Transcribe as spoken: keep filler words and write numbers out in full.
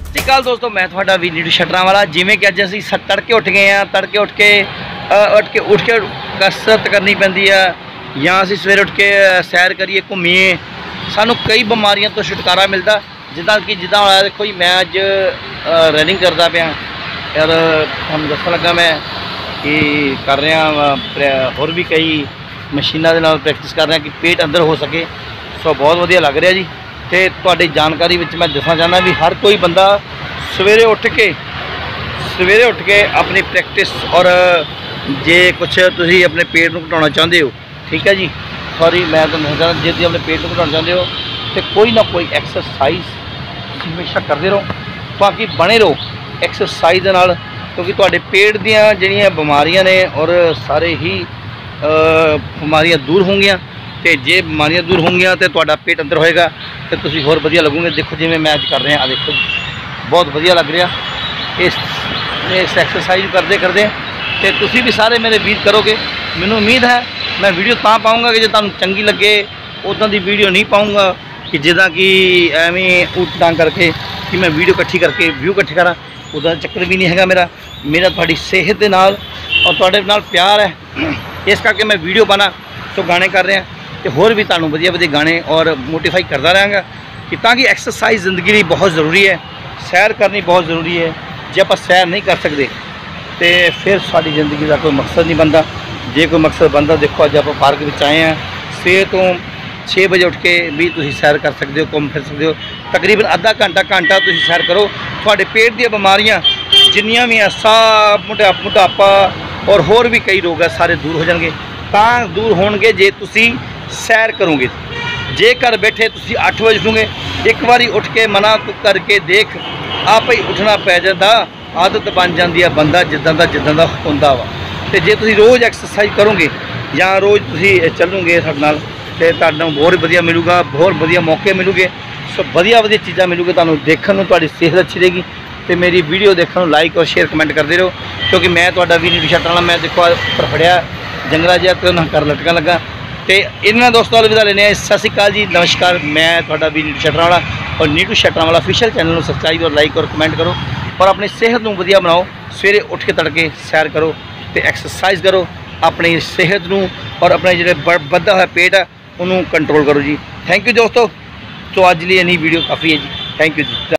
ਸਤਿ ਸ਼੍ਰੀ ਅਕਾਲ ਦੋਸਤੋ, मैं ਤੁਹਾਡਾ ਵੀ ਨੀਟੂ ਸ਼ਟਰਾਂ ਵਾਲਾ। ਜਿਵੇਂ ਕਿ ਅੱਜ ਅਸੀਂ ਸ ਤੜਕੇ ਉੱਠ ਗਏ ਹਾਂ। ਤੜਕੇ ਉੱਠ ਕੇ ਉੱਠ ਕੇ ਉੱਠ ਕੇ ਕਸਰਤ ਕਰਨੀ ਪੈਂਦੀ ਆ, ਜਾਂ ਅਸੀਂ ਸਵੇਰੇ ਉੱਠ ਕੇ ਸੈਰ ਕਰੀਏ, ਘੁੰਮੀਏ, ਸਾਨੂੰ ਕਈ ਬਿਮਾਰੀਆਂ ਤੋਂ ਛੁਟਕਾਰਾ ਮਿਲਦਾ। ਜਿੱਦਾਂ ਕਿ ਜਿੱਦਾਂ ਹੋਇਆ ਦੇਖੋ ਜੀ, ਮੈਂ ਅੱਜ ਰਨਿੰਗ ਕਰਦਾ ਪਿਆ ਯਾਰ, ਤੁਹਾਨੂੰ ਦੱਸਣ ਲੱਗਾ ਮੈਂ ਕਿ ਕਰ ਰਿਹਾ ਹੋਰ ਵੀ ਕਈ ਮਸ਼ੀਨਾਂ ਦੇ ਨਾਲ ਪ੍ਰੈਕਟਿਸ ਕਰ ਰਿਹਾ ਕਿ ਪੇਟ ਅੰਦਰ ਹੋ ਸਕੇ। ਸੋ ਬਹੁਤ ਵਧੀਆ ਲੱਗ ਰਿਹਾ ਜੀ। ਤੇ ਤੁਹਾਡੀ ਜਾਣਕਾਰੀ ਵਿੱਚ ਮੈਂ ਦੱਸਣਾ ਚਾਹੁੰਦਾ ਵੀ ਹਰ ਕੋਈ ਬੰਦਾ ਸਵੇਰੇ ਉੱਠ ਕੇ ਸਵੇਰੇ ਉੱਠ ਕੇ ਆਪਣੀ ਪ੍ਰੈਕਟਿਸ, ਔਰ ਜੇ ਕੁਛ ਤੁਸੀਂ ਆਪਣੇ ਪੇਟ ਨੂੰ ਘਟਾਉਣਾ ਚਾਹੁੰਦੇ ਹੋ, ਠੀਕ ਹੈ ਜੀ, ਸੌਰੀ ਮੈਂ ਤੁਹਾਨੂੰ ਦੱਸਦਾ, ਜੇ ਤੁਸੀਂ ਆਪਣੇ ਪੇਟ ਨੂੰ ਘਟਾਉਣਾ ਚਾਹੁੰਦੇ ਹੋ ਤੇ ਕੋਈ ਨਾ ਕੋਈ ਐਕਸਰਸਾਈਜ਼ ਤੁਸੀਂ ਹਮੇਸ਼ਾ ਕਰਦੇ ਰਹੋ, ਤਾਂ ਕਿ ਬਣੇ ਰਹੋ ਐਕਸਰਸਾਈਜ਼ ਦੇ ਨਾਲ, ਕਿਉਂਕਿ ਤੁਹਾਡੇ ਪੇਟ ਦੀਆਂ ਜਿਹੜੀਆਂ ਬਿਮਾਰੀਆਂ ਨੇ ਔਰ ਸਾਰੇ ਹੀ ਬਿਮਾਰੀਆਂ ਦੂਰ ਹੋਣਗੀਆਂ। ਤੇ ਜੇ ਬਿਮਾਰੀਆਂ ਦੂਰ ਹੋਣਗੀਆਂ ਤੇ ਤੁਹਾਡਾ ਪੇਟ ਅੰਦਰ ਹੋਏਗਾ ਤੇ ਤੁਸੀਂ ਹੋਰ ਵਧੀਆ ਲੱਗੋਗੇ। ਦੇਖੋ ਜਿਵੇਂ ਮੈਂ ਅੱਜ ਕਰ ਰਿਹਾ, ਆ ਦੇਖੋ ਬਹੁਤ ਵਧੀਆ ਲੱਗ ਰਿਹਾ ਇਸ ਇਸ ਐਕਸਰਸਾਈਜ਼ ਕਰਦੇ ਕਰਦੇ। ਤੇ ਤੁਸੀਂ ਵੀ ਸਾਰੇ ਮੇਰੇ ਵੀਰ ਕਰੋਗੇ, ਮੈਨੂੰ ਉਮੀਦ ਹੈ। ਮੈਂ ਵੀਡੀਓ ਤਾਂ ਪਾਊਂਗਾ ਕਿ ਜੇ ਤੁਹਾਨੂੰ ਚੰਗੀ ਲੱਗੇ, ਉੱਦਾਂ ਦੀ ਵੀਡੀਓ ਨਹੀਂ ਪਾਊਂਗਾ ਕਿ ਜਿੱਦਾਂ ਕਿ ਐਵੇਂ ਉਟਾਂ ਕਰਕੇ ਕਿ ਮੈਂ ਵੀਡੀਓ ਇਕੱਠੀ ਕਰਕੇ ਵਿਊ ਇਕੱਠੇ ਕਰਾਂ, ਉੱਦਾਂ ਦਾ ਚੱਕਰ ਵੀ ਨਹੀਂ ਹੈਗਾ ਮੇਰਾ। ਮੇਰਾ ਤੁਹਾਡੀ ਸਿਹਤ ਦੇ ਨਾਲ ਔਰ ਤੁਹਾਡੇ ਨਾਲ ਪਿਆਰ ਹੈ, ਇਸ ਕਰਕੇ ਮੈਂ ਵੀਡੀਓ ਪਾਣਾ ਸੋ ਗਾਣੇ ਕਰ ਰਿਹਾ ਤੇ ਹੋਰ ਵੀ ਤੁਹਾਨੂੰ ਵਧੀਆ ਵਧੀਆ ਗਾਣੇ ਔਰ ਮੋਟੀਫਾਈ ਕਰਦਾ ਰਹਾਂਗਾ, ਕਿ ਤਾਂ ਕਿ ਐਕਸਰਸਾਈਜ਼ ਜ਼ਿੰਦਗੀ ਲਈ ਬਹੁਤ ਜ਼ਰੂਰੀ ਹੈ। ਸੈਰ ਕਰਨੀ ਬਹੁਤ ਜ਼ਰੂਰੀ ਹੈ। ਜੇ ਆਪਾਂ ਸੈਰ ਨਹੀਂ ਕਰ ਸਕਦੇ ਤੇ ਫਿਰ ਸਾਡੀ ਜ਼ਿੰਦਗੀ ਦਾ ਕੋਈ ਮਕਸਦ ਨਹੀਂ ਬਣਦਾ। ਜੇ ਕੋਈ ਮਕਸਦ ਬਣਦਾ, ਦੇਖੋ ਅੱਜ ਆਪਾਂ ਪਾਰਕ ਵਿੱਚ ਆਏ ਹਾਂ, ਸਵੇਰ ਤੋਂ ਛੇ ਵਜੇ ਉੱਠ ਕੇ ਵੀ ਤੁਸੀਂ ਸੈਰ ਕਰ ਸਕਦੇ ਹੋ, ਘੁੰਮ ਫਿਰ ਸਕਦੇ ਹੋ। ਤਕਰੀਬਨ ਅੱਧਾ ਘੰਟਾ ਘੰਟਾ ਤੁਸੀਂ ਸੈਰ ਕਰੋ, ਤੁਹਾਡੇ ਪੇਟ ਦੀਆਂ ਬਿਮਾਰੀਆਂ ਜਿੰਨੀਆਂ ਵੀ ਆ, ਸਾਹ, ਮੋਟਾ ਮੋਟਾਪਾ ਔਰ ਹੋਰ ਵੀ ਕਈ ਰੋਗ ਆ, ਸਾਰੇ ਦੂਰ ਹੋ ਜਾਣਗੇ। ਤਾਂ ਦੂਰ ਹੋਣਗੇ ਜੇ ਤੁਸੀਂ ਸੈਰ ਕਰੋਗੇ। ਜੇ ਘਰ ਬੈਠੇ ਤੁਸੀਂ ਅੱਠ ਵਜੇ ਉੱਠੋਗੇ, ਇੱਕ ਵਾਰੀ ਉੱਠ ਕੇ ਮਨਾ ਕਰਕੇ ਦੇਖ, ਆਪੇ ਹੀ ਉੱਠਣਾ ਪੈ ਜਾਂਦਾ, ਆਦਤ ਬਣ ਜਾਂਦੀ ਆ ਬੰਦਾ ਜਿੱਦਾਂ ਦਾ ਜਿੱਦਾਂ ਦਾ ਹੁੰਦਾ ਵਾ। ਤੇ ਜੇ ਤੁਸੀਂ ਰੋਜ਼ ਐਕਸਰਸਾਈਜ਼ ਕਰੋਗੇ ਜਾਂ ਰੋਜ਼ ਤੁਸੀਂ ਚੱਲੋਗੇ ਸਾਡੇ ਨਾਲ, ਤੇ ਤੁਹਾਨੂੰ ਬਹੁਤ ਵਧੀਆ ਮਿਲੂਗਾ, ਬਹੁਤ ਵਧੀਆ ਮੌਕੇ ਮਿਲੂਗੇ। ਸੋ ਵਧੀਆ ਵਧੀਆ ਚੀਜ਼ਾਂ ਮਿਲੂਗੇ ਤੁਹਾਨੂੰ ਦੇਖਣ ਨੂੰ, ਤੁਹਾਡੀ ਸਿਹਤ ਅੱਛੀ ਰਹੇਗੀ। ਤੇ ਮੇਰੀ ਵੀਡੀਓ ਦੇਖਣ ਨੂੰ ਲਾਈਕ ਔਰ ਸ਼ੇਅਰ ਕਮੈਂਟ ਕਰਦੇ ਰਹੋ, ਕਿਉਂਕਿ ਮੈਂ ਤੁਹਾਡਾ ਵੀ ਨੀਟੂ ਸ਼ਟਰਾਂ ਵਾਲਾ। ਮੈਂ ਦੇਖੋ ਉੱਪਰ ਫੜਿਆ ਜੰਗਲਾ ਜਿਹਾ ਤੇ ਉਹਨਾਂ ਕਰ ਲਟਕਣ ਲੱਗਾ। ਤੇ ਇਹਨਾਂ ਦੋਸਤਾਂ ਨਾਲ ਵਿਦਾ ਲੈਣੇ ਆ। ਸਤਿ ਸ਼੍ਰੀ ਅਕਾਲ ਜੀ, ਨਮਸਕਾਰ। ਮੈਂ ਤੁਹਾਡਾ ਵੀ ਨੀਟੂ ਸ਼ਟਰਾਂ ਵਾਲਾ, ਔਰ ਨੀਟੂ ਸ਼ਟਰਾਂ ਵਾਲਾ ਅਫੀਸ਼ੀਅਲ ਚੈਨਲ ਨੂੰ ਸਬਸਕ੍ਰਾਈਬ ਔਰ ਲਾਈਕ ਔਰ ਕਮੈਂਟ ਕਰੋ, ਔਰ ਆਪਣੀ ਸਿਹਤ ਨੂੰ ਵਧੀਆ ਬਣਾਓ। ਸਵੇਰੇ ਉੱਠ ਕੇ ਤੜਕੇ ਸੈਰ ਕਰੋ ਤੇ ਐਕਸਰਸਾਈਜ਼ ਕਰੋ, ਆਪਣੀ ਸਿਹਤ ਨੂੰ ਔਰ ਆਪਣੇ ਜਿਹੜੇ ਵੱਧਾ ਹੋਇਆ ਪੇਟ ਹੈ ਉਹਨੂੰ ਕੰਟਰੋਲ ਕਰੋ ਜੀ। ਥੈਂਕ ਯੂ ਦੋਸਤੋ। ਸੋ ਅੱਜ ਲਈ ਇੰਨੀ ਵੀਡੀਓ ਕਾਫੀ ਹੈ ਜੀ। ਥੈਂਕ ਯੂ ਜੀ।